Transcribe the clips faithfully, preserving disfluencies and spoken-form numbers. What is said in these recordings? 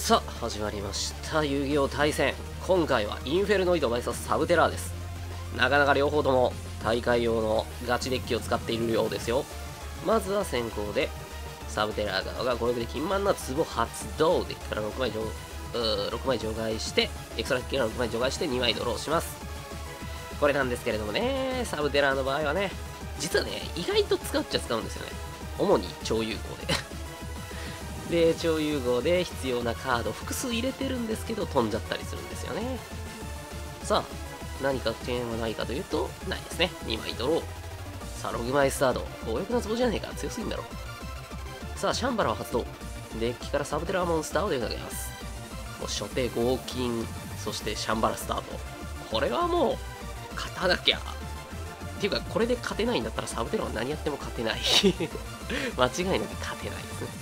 さあ始まりました遊戯王対戦。今回はインフェルノイド ブイエス サブテラーです。なかなか両方とも大会用のガチデッキを使っているようですよ。まずは先行でサブテラー側が攻撃で金満な壺発動、デッキからろくまい 除, ろくまい除外してエクストラデッキからろくまい除外してにまいドローします。これなんですけれどもね、サブテラーの場合はね、実はね意外と使うっちゃ使うんですよね。主に超融合でで、超融合で必要なカード複数入れてるんですけど飛んじゃったりするんですよね。さあ何か点はないかというとないですね。にまいドロー。さあろくまいスタート。強欲な壺じゃねえか、強すぎんだろ。さあシャンバラを発動。デッキからサブテラーモンスターを出かけます。もう初手合金、そしてシャンバラスタート。これはもう勝たなきゃっていうか、これで勝てないんだったらサブテラーは何やっても勝てない間違いなく勝てないですね。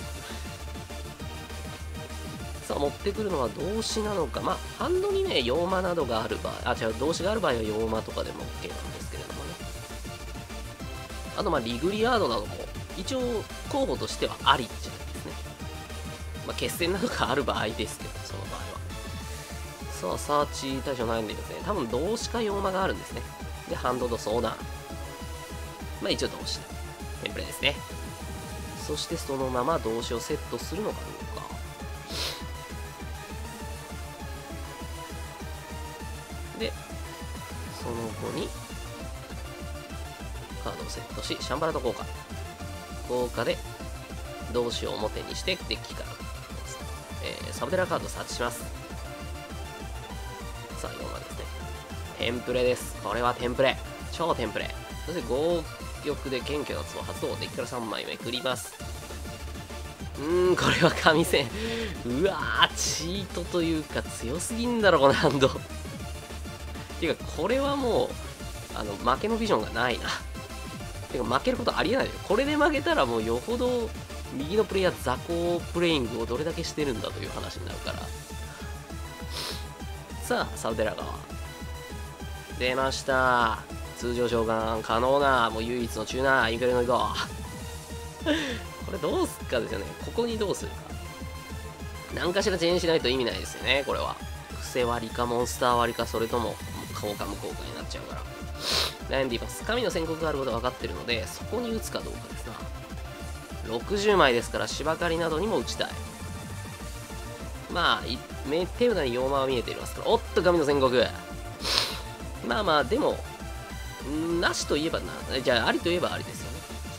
さあ持ってくるのは動詞なのか、まあハンドにねヨーマなどがある場合、あ違う、動詞がある場合はヨーマとかでも OK なんですけれどもね。あとまあリグリアードなども一応候補としてはありっちゃうんですね。まあ決戦などがある場合ですけど、その場合は。さあサーチ対象悩んでいますね。多分動詞かヨーマがあるんですね。でハンドと相談、まあ一応動詞テンプレですね。そしてそのまま動詞をセットするのかどうか。でその後にカードをセットし、シャンバラと効果効果で動詞を表にしてデッキから、えー、サブテラカードをサーチします。さあよんまいですね。テンプレです。これはテンプレ、超テンプレ。そして強力で謙虚な壺発動、デッキからさんまいめくります。うーんこれは神戦。うわーチートというか強すぎんだろこのハンドていうかこれはもうあの負けのビジョンがないなてか負けることありえないよ。これで負けたらもうよほど右のプレイヤー雑魚プレイングをどれだけしてるんだという話になるから。さあサブテラ側出ました。通常召喚可能なもう唯一のチューナーインフェルノイドこれどうすっかですよね。ここにどうするか、何かしらチェーンしないと意味ないですよね。これは癖割りかモンスター割りか、それとも効果無効果になっちゃうから悩んでいます。神の宣告があることが分かってるので、そこに打つかどうかですな。ろくじゅうまいですから芝刈りなどにも打ちたい。まあ目手札にヨーマは見えていますから。おっと神の宣告、まあまあでもなしといえばな、じゃあありといえばありですよね。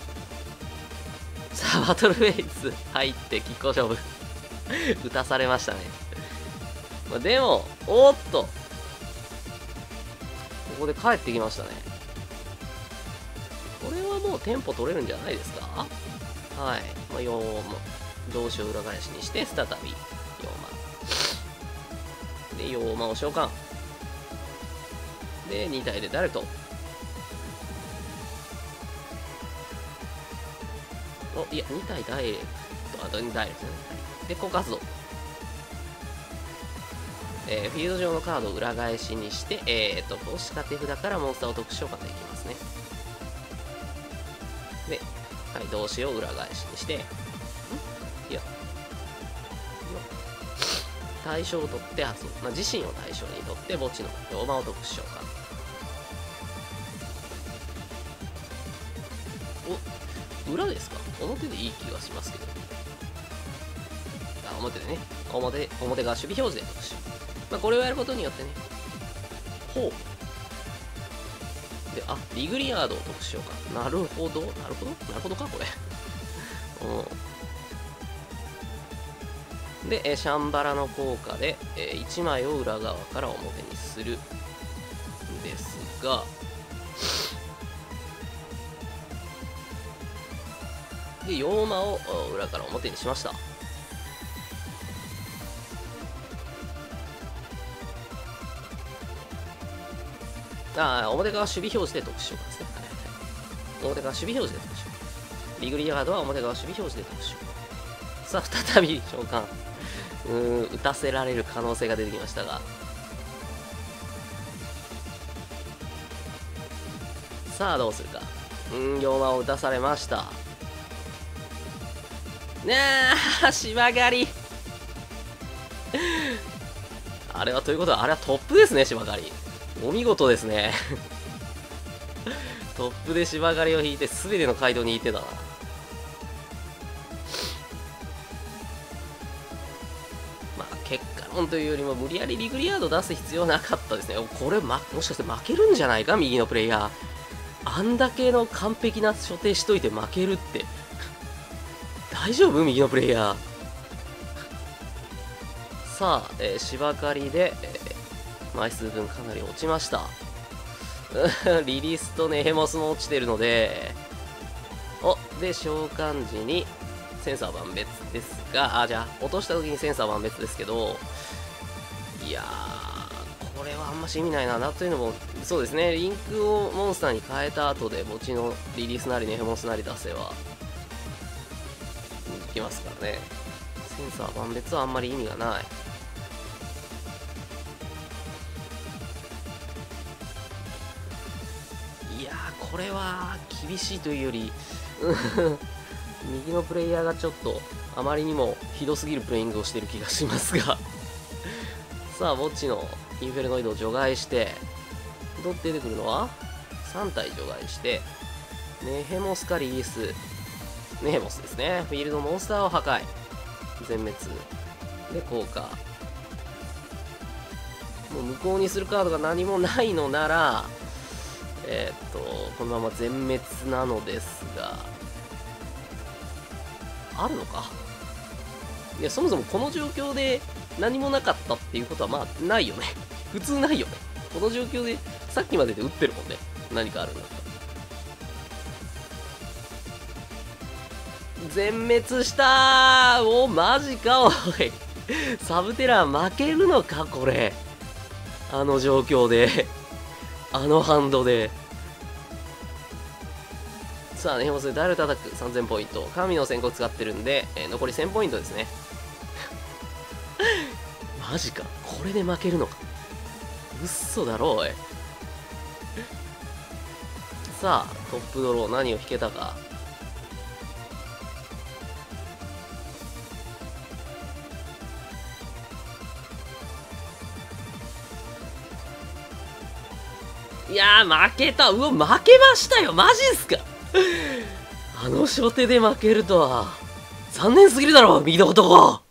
さあバトルフェイズ入って拮抗勝負打たされましたね。まあ、でもおっとここで帰ってきましたね。これはもうテンポ取れるんじゃないですか。はい、まあ、ヨーマ動詞を裏返しにして再びヨーマでヨーマを召喚でに体でダイレクト。おいやに体ダイレクト、あとにダイレクトね。で効果発動、えー、フィールド上のカードを裏返しにして、えーと投資か手札からモンスターを特殊召喚できますね。で、はい、動詞を裏返しにして、んいや対象を取って発動、まあ、自身を対象にとって墓地のヨーマを特殊召喚。お裏ですか、表でいい気がしますけど。あ表でね、表表が守備表示で特殊、まあ、これをやることによってね、ほうで、あリグリアードを特殊召喚。なるほどなるほどなるほどかこれうんで、えシャンバラの効果で、えいちまいを裏側から表にするんですが、でヨーマを裏から表にしました。ああ表側守備表示で特殊召喚ですね。はいはい、表側守備表示で特殊、リグリアードは表側守備表示で特殊。さあ再び召喚、うーん打たせられる可能性が出てきましたが、さあどうするか。うーんヨーマを打たされました。ねえ芝刈りあれはということは、あれはトップですね、芝刈り。お見事ですね。トップで芝刈りを引いて、すべての街道にいてたな。まあ、結果論というよりも、無理やりリグリアード出す必要なかったですね。これ、ま、もしかして負けるんじゃないか、右のプレイヤー。あんだけの完璧な所定しといて負けるって。大丈夫右のプレイヤー。さあ、えー、芝刈りで、えー、枚数分かなり落ちました。リリースとネヘモスも落ちてるので、お、で、召喚時にセンサー万別ですが、あ、じゃあ、落とした時にセンサー万別ですけど、いやー、これはあんまし意味ないな。なというのも、そうですね、リンクをモンスターに変えた後で、墓地のリリースなりネヘモスなり出せば、いきますからね。センサー万別はあんまり意味がない。いやー、これは厳しいというより右のプレイヤーがちょっとあまりにもひどすぎるプレイングをしている気がしますがさあ、ウォッチのインフェルノイドを除外して、どう出てくるのはさん体除外して、ネヘモスかリリース、ネヘモスですね。フィールドモンスターを破壊、全滅で効果。もう無効にするカードが何もないのなら、えー、っとこのまま全滅なのですが、あるのか。いや、そもそもこの状況で何もなかったっていうことはまあないよね。普通ないよね。この状況でさっきまでで打ってるもんね。何かあるんだったら。全滅したー。お、マジか、おい。サブテラー負けるのか、これ。あの状況で。あのハンドで。さあ、ネヘモスでダイレクトアタックさんぜんポイント。神の先行使ってるんで、えー、残りせんポイントですね。マジか。これで負けるのか。うっそだろ、おい。さあ、トップドロー何を引けたか。いやー、負けた。うわ、負けましたよ。マジっすか。あの初手で負けるとは。残念すぎるだろ、右の男。